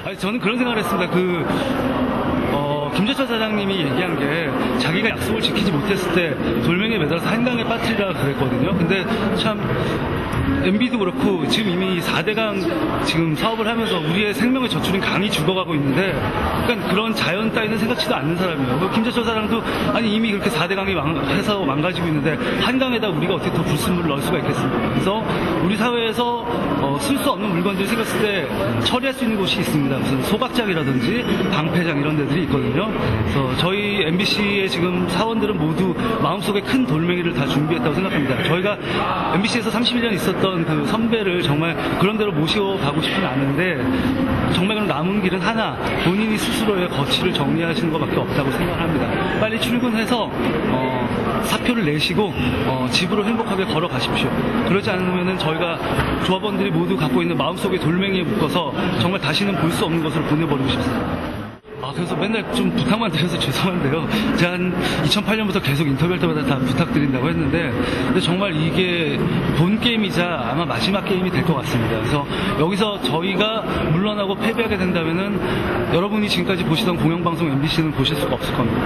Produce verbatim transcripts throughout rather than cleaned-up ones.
아니, 저는 그런 생각을 했습니다. 그, 어, 김재철 사장님이 얘기한 게 자기가 약속을 지키지 못했을 때 돌멩이에 매달아서 한강에 빠뜨리라 그랬거든요. 근데 참, 엠비도 그렇고 지금 이미 사 대강 지금 사업을 하면서 우리의 생명의 저출인 강이 죽어가고 있는데 약간 그런 자연 따위는 생각지도 않는 사람이에요. 김재철 사장도 아니 이미 그렇게 사 대강이 해서 망가지고 있는데 한강에다 우리가 어떻게 더 불순물을 넣을 수가 있겠습니까? 그래서 우리 사회에서 어, 쓸 수 없는 물건들이 생겼을 때 처리할 수 있는 곳이 있습니다. 무슨 소각장이라든지 방패장 이런 데들이 있거든요. 그래서 저희 엠비씨의 지금 사원들은 모두 마음속에 큰 돌멩이를 다 준비했다고 생각합니다. 저희가 엠비씨에서 삼십일 년 있었던 그 선배를 정말 그런 데로 모셔가고 싶진 않은데 정말 그럼 남은 길은 하나, 본인이 스스로의 거취를 정리하시는 것밖에 없다고 생각합니다. 빨리 출근해서 어, 사표를 내시고 어, 집으로 행복하게 걸어가십시오. 그러지 않으면 저희가 조합원들이 모두 갖고 있는 마음속에 돌멩이에 묶어서 정말 다시는 볼 수 없는 것을 보내버리고 싶습니다. 아, 그래서 맨날 좀 부탁만 드려서 죄송한데요. 제가 한 이천팔 년부터 계속 인터뷰할 때마다 다 부탁드린다고 했는데, 근데 정말 이게 본 게임이자 아마 마지막 게임이 될 것 같습니다. 그래서 여기서 저희가 물러나고 패배하게 된다면은 여러분이 지금까지 보시던 공영방송 엠비씨는 보실 수가 없을 겁니다.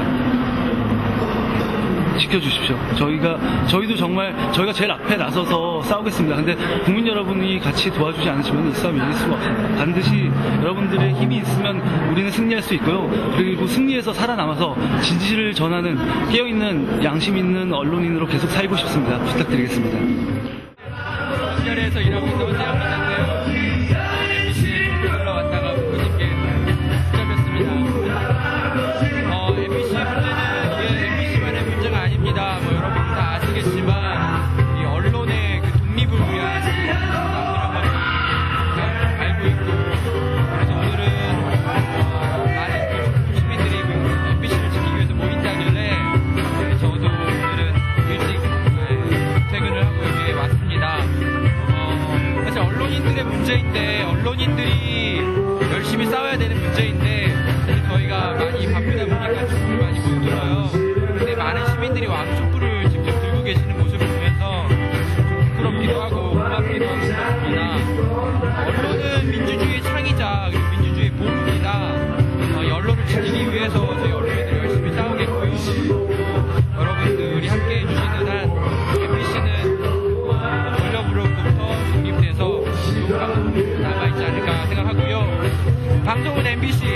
지켜주십시오. 저희가, 저희도 정말, 저희가 제일 앞에 나서서 싸우겠습니다. 근데 국민 여러분이 같이 도와주지 않으시면 이 싸움 이길 수가 없습니다. 반드시 여러분들의 힘이 있으면 우리는 승리할 수 있고요. 그리고 승리해서 살아남아서 진실을 전하는 깨어있는 양심 있는 언론인으로 계속 살고 싶습니다. 부탁드리겠습니다. 시절에서 일하고 있는 원재영 기자인데요. 엠비씨 올라왔다가 부모님께 붙잡혔습니다. 어, 엠비씨 문제는 엠비씨만의 문제가 아닙니다. 뭐 여러분 다 아시겠지만 이 언론의 그 독립을 위한 싸움이란 걸 알고 있고, 그래서 오늘은 어, 많은 시민들이 엠비씨를 지키기 위해서 모인다길래 저도 오늘은 일찍 네, 퇴근을 하고 여기에 왔습니다. 어, 사실 언론인들의 문제인데, 언론인들이 열심히 싸워야 되는 문제인데 저희가 많이 바쁘다 보니까 촛불을 많이 못 들어요. 근데 많은 시민들이 와서 촛불을 직접 들고 계시는 모습을 보면서 좀 부끄럽기도 하고 고맙기도 하고 그렇습니다. 언론은 민주주의의 창이자 그리고 민주주의의 보루입니다. 어, 이 언론을 지키기 위해서 저희 언론인들이 열심히 싸우겠고요. 또 여러분들이 함께 해주시는 한 엠비씨는 어, 권력으로부터 독립돼서 남아있지 않을까 생각하고요. 방송은 엠비씨